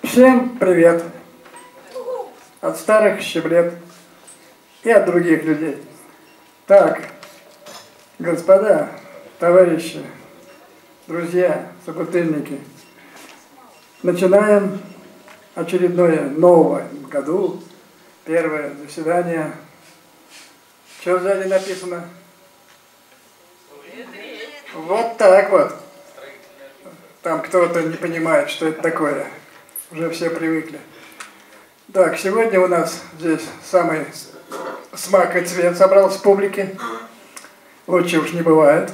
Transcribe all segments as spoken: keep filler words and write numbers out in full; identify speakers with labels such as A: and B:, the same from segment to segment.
A: Всем привет! От старых щеблет и от других людей. Так, господа, товарищи, друзья, собутыльники, начинаем очередное новое году, первое заседание. Что сзади написано? Вот так вот. Там кто-то не понимает, что это такое. Уже все привыкли. Так, сегодня у нас здесь самый смак и цвет собрался в публике. Лучше уж не бывает.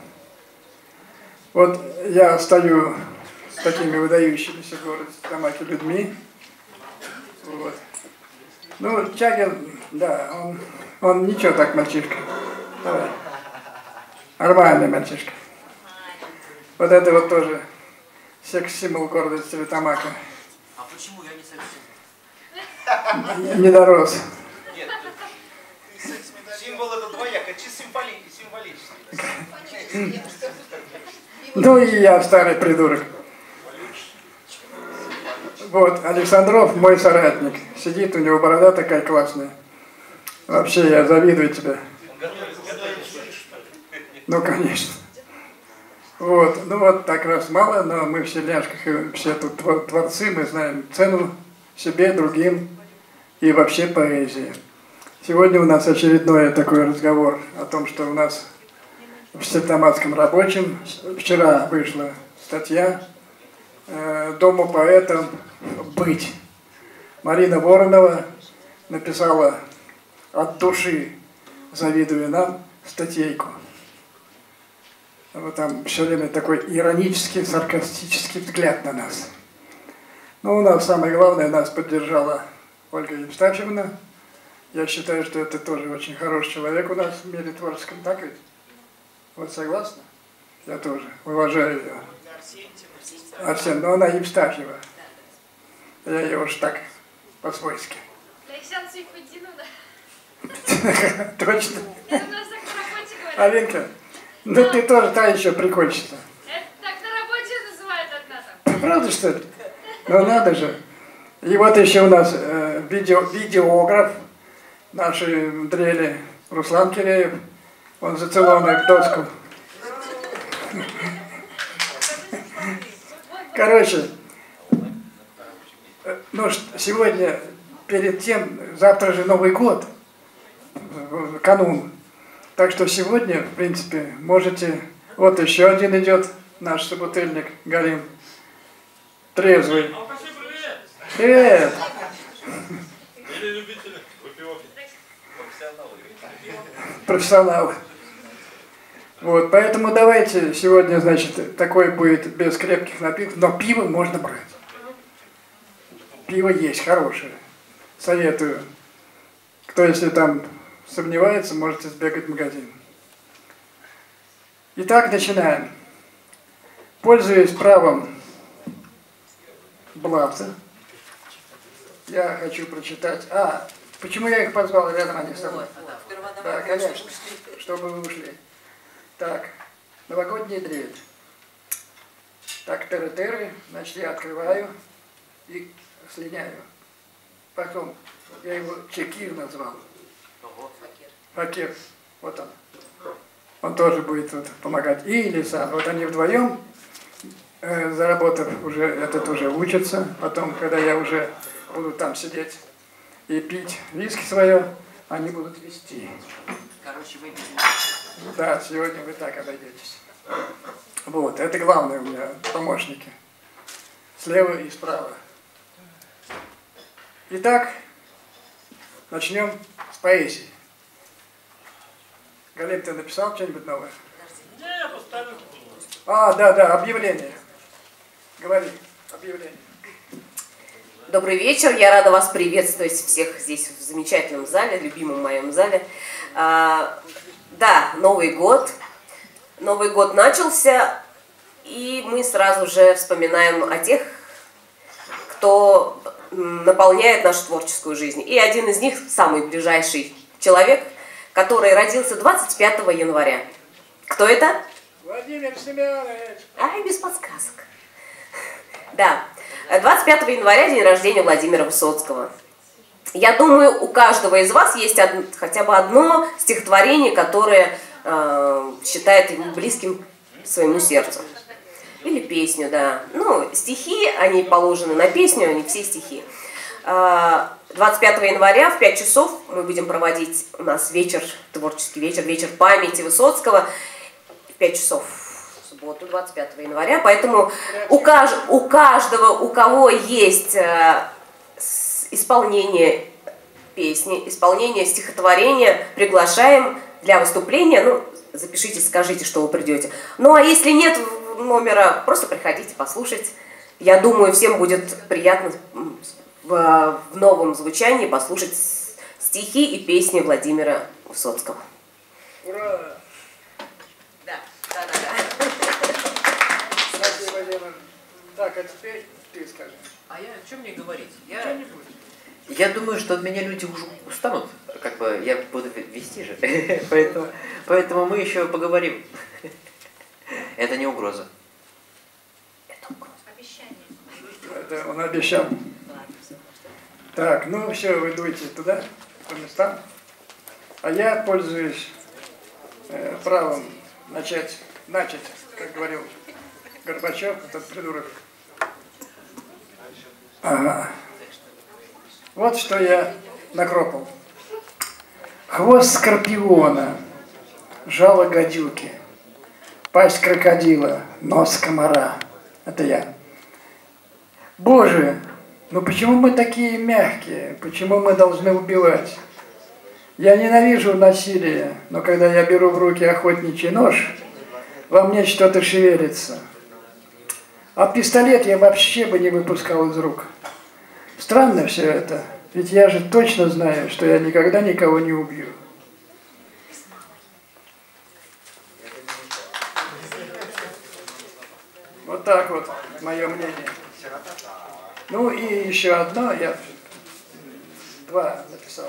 A: Вот я стою с такими выдающимися в городе Тамаке людьми. Вот. Ну, Чагин, да, он, он ничего так, мальчишка. Давай. Нормальный мальчишка. Вот это вот тоже секс-символ города Стерлитамака.
B: А почему я не секс-символ?
A: Не дорос.
B: Нет, символ это двояко, чисто символический.
A: Ну и я старый придурок. Вот, Александров, мой соратник. Сидит, у него борода такая классная. Вообще, я завидую тебе. Ну, конечно. Вот, ну вот так раз мало, но мы в Селянских, все тут творцы, мы знаем цену себе, другим и вообще поэзии. Сегодня у нас очередной такой разговор о том, что у нас в Стерлитамакском рабочем вчера вышла статья э, «Дому поэтам быть». Марина Воронова написала от души, завидуя нам, статейку. Вот там все время такой иронический, саркастический взгляд на нас. Но у нас самое главное, нас поддержала Ольга Евстафьевна. Я считаю, что это тоже очень хороший человек у нас в мире творческом, так ведь? Вот согласна? Я тоже уважаю ее. Арсен, но она Евстафьева. Я ее уж так по-свойски. Точно. Алинка, ну ты тоже та еще прикольчица.
C: Это так на работе называют одна там.
A: Правда, что ли? Ну надо же. И вот еще у нас э, видео, видеограф нашей дрели Руслан Киреев. Он зацелованный в доску. Короче, ну сегодня, перед тем, завтра же Новый год, канун. Так что сегодня, в принципе, можете... Вот еще один идет, наш собутыльник Галим. Трезвый. Привет!
D: Или любители выпивок.
A: Профессионалы. Вот, поэтому давайте сегодня, значит, такой будет без крепких напитков, но пиво можно брать. Пиво есть хорошее. Советую. Кто, если там сомневается, можете сбегать в магазин. Итак, начинаем. Пользуясь правом Блавца, я хочу прочитать... А, почему я их позвал рядом, они со мной? Да, конечно, чтобы вы ушли. Так, новогодний дрель. Так, теры-теры, значит, я открываю и слиняю. Потом, я его Чекир назвал. Факир, вот он. Он тоже будет вот помогать. И Лиса, вот они вдвоем, э, заработав уже, этот уже учатся. Потом, когда я уже буду там сидеть и пить виски свое, они будут вести.
B: Короче, вы...
A: Да, сегодня вы так обойдетесь. Вот, это главное у меня, помощники. Слева и справа. Итак, начнем с поэзии. Галим, ты написал что-нибудь новое?
D: Не, я поставил.
A: А, да, да, объявление. Говори, объявление.
E: Добрый вечер, я рада вас приветствовать всех здесь в замечательном зале, любимом моем зале. А, да, Новый год. Новый год начался, и мы сразу же вспоминаем о тех, кто наполняет нашу творческую жизнь. И один из них, самый ближайший человек, который родился двадцать пятого января. Кто это?
A: Владимир Семенович.
E: Ай, без подсказок. Да. двадцать пятого января день рождения Владимира Высоцкого. Я думаю, у каждого из вас есть од... хотя бы одно стихотворение, которое э, считает ему близким своему сердцу. Или песню, да. Ну, стихи, они положены на песню, они все стихи. двадцать пятого января в пять часов мы будем проводить у нас вечер, творческий вечер, вечер памяти Высоцкого. В пять часов в субботу, двадцать пятого января. Поэтому у, кажд... у каждого, у кого есть э, исполнение песни, исполнение стихотворения, приглашаем для выступления. Ну, запишите, скажите, что вы придете. Ну, а если нет номера, просто приходите послушать. Я думаю, всем будет приятно в, в новом звучании послушать стихи и песни Владимира Высоцкого.
A: Ура!
E: Да, да, да, да.
A: Спасибо, Лена. Так, а теперь ты скажи.
B: А я, что мне говорить? Я,
A: Что-нибудь.
B: я думаю, что от меня люди уже устанут. Как бы я буду вести же. поэтому, поэтому мы еще поговорим. Это не угроза.
E: Это угроза.
A: Это он обещал. Так, ну все, вы дуйте туда, по местам. А я пользуюсь э, правом начать, начать, как говорил Горбачев, этот придурок. Ага. Вот что я накропал. Хвост скорпиона, жало гадюки, пасть крокодила, нос комара. Это я. Боже, ну почему мы такие мягкие? Почему мы должны убивать? Я ненавижу насилие, но когда я беру в руки охотничий нож, во мне что-то шевелится. А пистолет я вообще бы не выпускал из рук. Странно все это, ведь я же точно знаю, что я никогда никого не убью. Вот так вот мое мнение. Ну и еще одно, я два написал.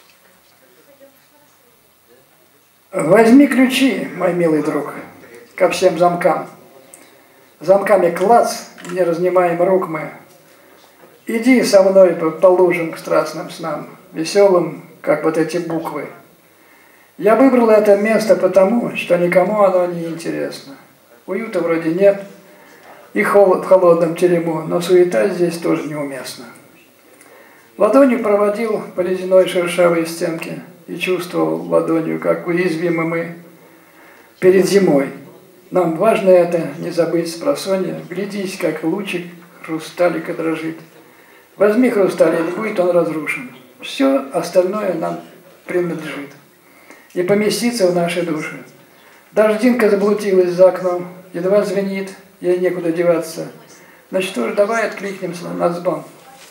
A: Возьми ключи, мой милый друг, ко всем замкам. Замками клац, не разнимаем рук мы. Иди со мной по, по лужам к страстным снам, веселым, как вот эти буквы. Я выбрал это место потому, что никому оно не интересно. Уюта вроде нет, и холод в холодном терему, но суета здесь тоже неуместна. Ладонью проводил по ледяной шершавой стенке и чувствовал ладонью, как уязвимы мы перед зимой. Нам важно это, не забыть спросонья, глядись, как лучик хрусталика дрожит. Возьми хрусталик, будет он разрушен. Все остальное нам принадлежит и поместится в наши души. Дождинка заблудилась за окном, едва звенит, ей некуда деваться. Ну что ж, давай откликнемся на звон.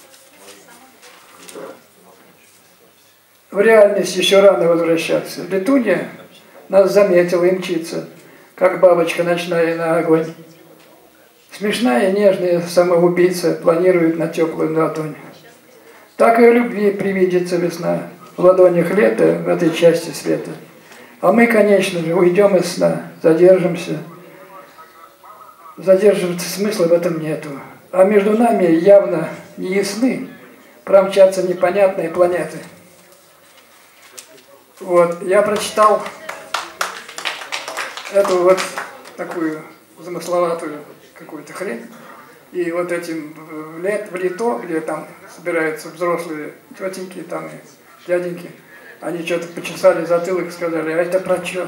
A: В реальность еще рано возвращаться. Летунья нас заметила и мчится, как бабочка ночная на огонь. Смешная, нежная самоубийца планирует на теплую ладонь. Так и о любви привидится весна, в ладонях лета в этой части света. А мы, конечно же, уйдем из сна, задержимся. Задерживаться смысла в этом нету. А между нами явно не ясны промчатся непонятные планеты. Вот, я прочитал эту вот такую замысловатую какую-то хрень. И вот этим в, лет, в лето, где там собираются взрослые тетеньки там и дяденьки, они что-то почесали затылок и сказали, а это про что?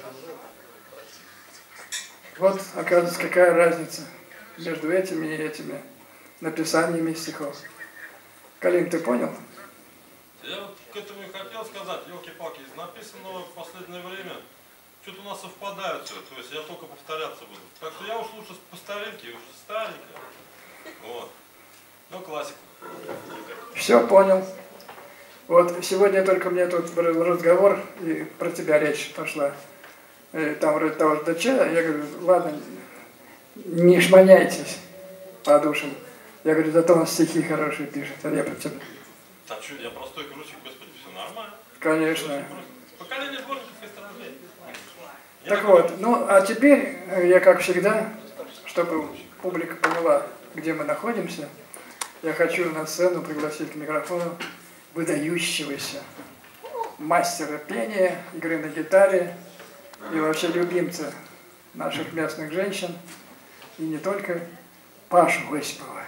A: Вот, оказывается, какая разница между этими и этими написаниями стихов. Калим, ты понял?
D: Я вот к этому и хотел сказать, елки-палки, написано в последнее время, что-то у нас совпадает все, то есть я только повторяться буду. Так что я уж лучше по старинке, уж старенько. Вот. Ну, классика.
A: Все понял. Вот сегодня только мне тут был разговор, и про тебя речь пошла. И там вроде того же доча, я говорю, ладно, не шманяйтесь по душам. Я говорю, зато он стихи хорошие пишет, а я про тебя.
D: Так что, я простой крутик, господи, все нормально.
A: Конечно.
D: Поколение дворников и стражей.
A: Так вот, ну а теперь я, как всегда, чтобы публика поняла, где мы находимся, я хочу на сцену пригласить к микрофону выдающегося мастера пения, игры на гитаре и вообще любимца наших местных женщин, и не только, Пашу Осипова.